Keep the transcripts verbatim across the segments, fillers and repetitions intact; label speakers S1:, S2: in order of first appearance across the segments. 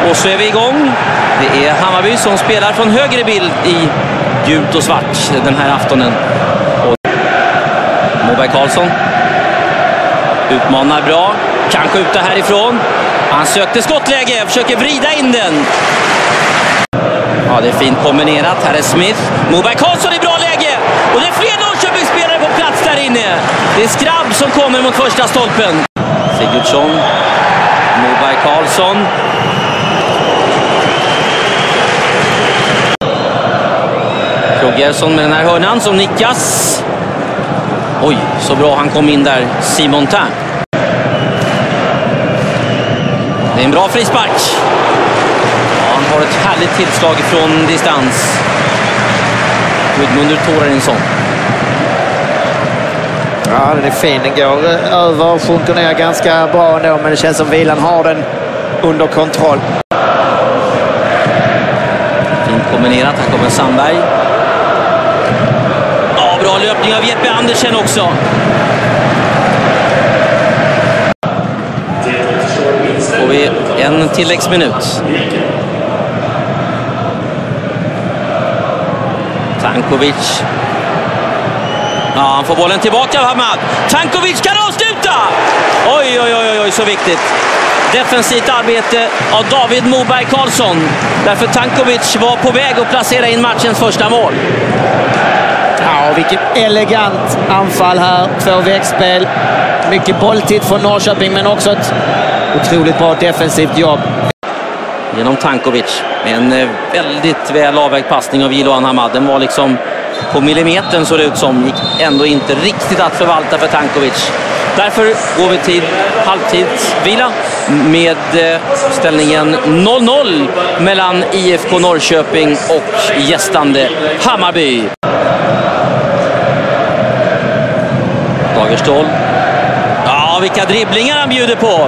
S1: Och så är vi igång. Det är Hammarby som spelar från högre bild i gult och svart den här aftonen. Och Moberg Karlsson utmanar bra. Kan skjuta härifrån. Han sökte skottläge, försöker vrida in den. Ja, det är fint kombinerat. Här är Smith. Moberg Karlsson i bra läge. Och det är fler Norrköpingsspelare på plats där inne. Det är Skrabb som kommer mot första stolpen. Sigurdsson. Moberg Karlsson. Krogersson med den här hörnan som nickas. Oj, så bra han kom in där. Simon Tern. Det är en bra frispark. Ja, han har ett härligt tillslag från distans. Gudmundur Thorarinsson.
S2: Ja, den är fin. Den går över och sjunker ner ganska bra ändå, men det känns som Vilan har den under kontroll.
S1: Fint kombinerat. Här kommer Sandberg. Ja, bra löpning av Jeppe Andersen också. Får vi en tilläggsminut. Tankovic. Ja, han får bollen tillbaka av Hamad. Tankovic kan avsluta! Oj, oj, oj, oj, så viktigt. Defensivt arbete av David Moberg Karlsson. Därför Tankovic var på väg att placera in matchens första mål.
S2: Ja, vilket elegant anfall här. Två växtspel. Mycket bolltid från Norrköping, men också ett otroligt bra defensivt jobb.
S1: Genom Tankovic. En väldigt väl avvägd passning av Jiloan Hamad. Den var liksom på millimetern, så det ut som. Gick ändå inte riktigt att förvalta för Tankovic. Därför går vi till halvtidsvila med ställningen noll noll mellan I F K Norrköping och gästande Hammarby. Dagerstål. Ja, vilka dribblingar han bjuder på.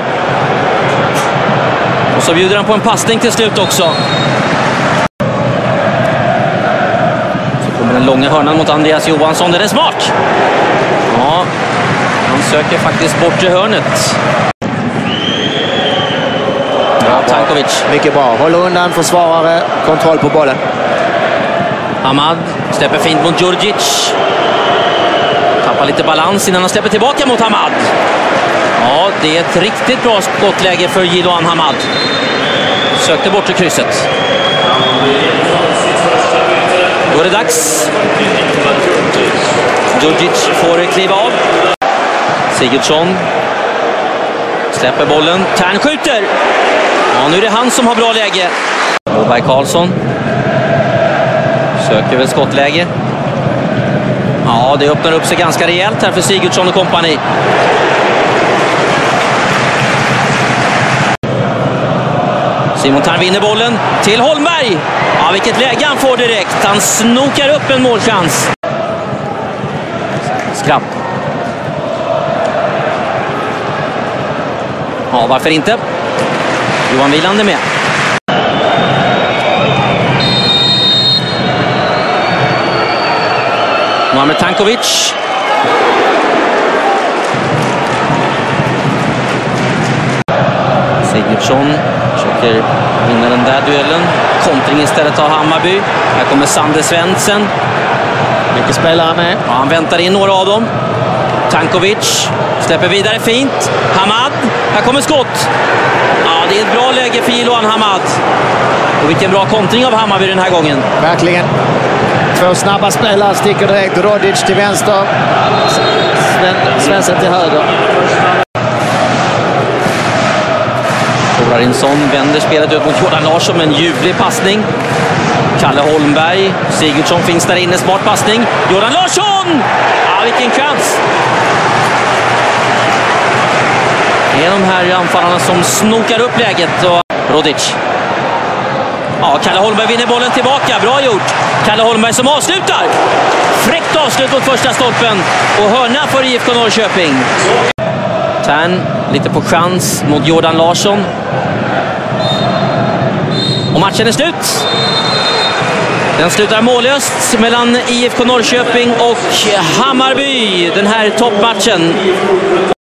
S1: Och så bjuder han på en passning till slut också. Så kommer den långa hörnan mot Andreas Johansson. Den är smart. Ja, han söker faktiskt bort i hörnet. Ja, Tankovic.
S2: Mycket bra. Håller undan försvarare. Kontroll på bollen.
S1: Hamad släpper fint mot Djurdjic. Tappar lite balans innan han släpper tillbaka mot Hamad. Ja, det är ett riktigt bra skottläge för Jiloan Hamad. Sökte bort till krysset. Då är det dags. Djurdjic får kliva av. Sigurdsson släpper bollen. Tern skjuter. Ja, nu är det han som har bra läge. Moberg Karlsson söker väl skottläge. Ja, det öppnar upp sig ganska rejält här för Sigurdsson och kompani. Simon Tern vinner bollen till Holmberg. Ja, vilket läge han får direkt. Han snokar upp en målchans. Skrabb. Ja, varför inte? Johan Wieland är med. Mohamed Tankovic. Sigurdsson försöker vinna den där duellen. Kontring istället av Hammarby. Här kommer Sander Svensson.
S2: Mycket spelare med.
S1: Ja, han väntar in några av dem. Tankovic släpper vidare fint. Hamad. Här kommer skott. Ja, det är ett bra läge för Jiloan Hamad. Och vilken bra kontring av Hammarby den här gången.
S2: Verkligen. Två snabba spelare sticker direkt. Rodic till vänster. Sven, Svensson till höger.
S1: Thorarinsson vänder spelet ut mot Jordan Larsson med en ljuvlig passning. Kalle Holmberg. Sigurdsson finns där inne. Smart passning. Jordan Larsson! Ja, vilken chans! Det är de här anfallarna som snokar upp läget. Och Rodic. Ja, Kalle Holmberg vinner bollen tillbaka. Bra gjort. Kalle Holmberg som avslutar. Fräckt avslut mot första stolpen. Och hörna för I F K Norrköping. Tern lite på chans mot Jordan Larsson. Och matchen är slut. Den slutar mållöst mellan I F K Norrköping och Hammarby. Den här toppmatchen.